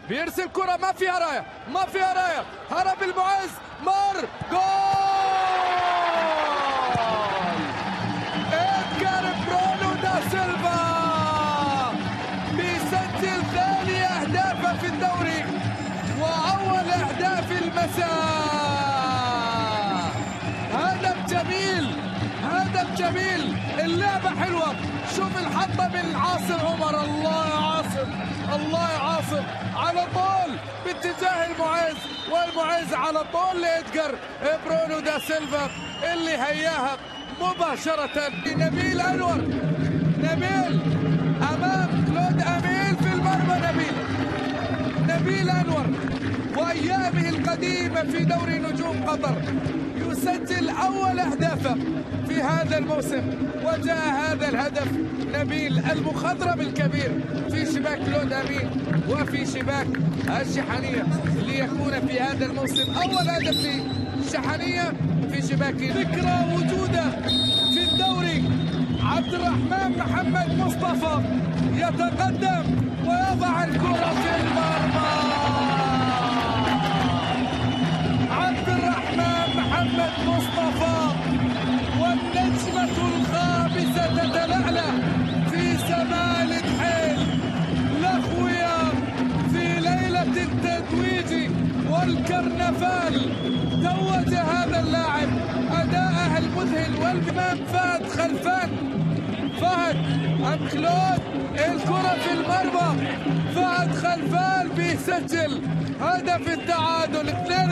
بيرسل كرة ما فيها راية، ما فيها راية، هرب المعز، مر، جول! إدغار برونو دا سيلفا بيسجل ثاني أهدافه في الدوري وأول أهداف المساء. هدف جميل، هدف جميل، اللعبة حلوة. شوف الحطة من عاصم عمر، الله يا عاصم، الله يا عاصم، على طول باتجاه المعز، والمعز على طول لإدغار برونو دا سيلفا اللي هياها مباشرة لنبيل أنور. نبيل أمام كلود أميل في المرمى. نبيل أنور وأيامه القديمة في دوري نجوم قطر يسجل أول أهدافه في هذا الموسم، وجاء هذا الهدف نبيل المخضرم الكبير في شباك كلود أمين وفي شباك الشحنية ليكون في هذا الموسم أول هدف للشحنية في شباك. ذكرى وجوده في الدوري عبد الرحمن محمد مصطفى يتقدم ويضع الكرة في المرمى. عبد الرحمن محمد مصطفى والنجمة الخامسة تتلألأ في سماء الحيل. الأخويا في ليلة التتويج والكرنفال توج هذا اللاعب أداءه المذهل والإمام فهد خلفان. فهد أم كلود، الكرة في المرمى، فهد خلفان بيسجل هدف التعادل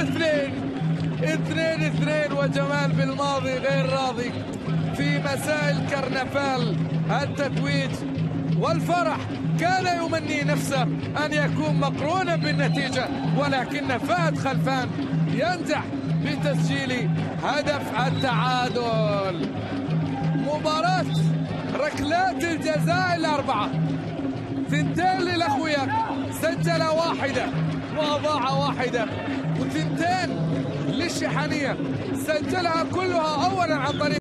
2-2 وجمال بالماضي غير راضي في مساء الكرنفال. التتويج والفرح كان يمني نفسه أن يكون مقرونا بالنتيجة، ولكن فهد خلفان ينجح بتسجيل هدف التعادل. مباراة ركلات الجزاء الأربعة، 2 للأخويا، سجل واحدة وأضاع واحدة، و2 للشحنية سجلها كلها أولا عن طريق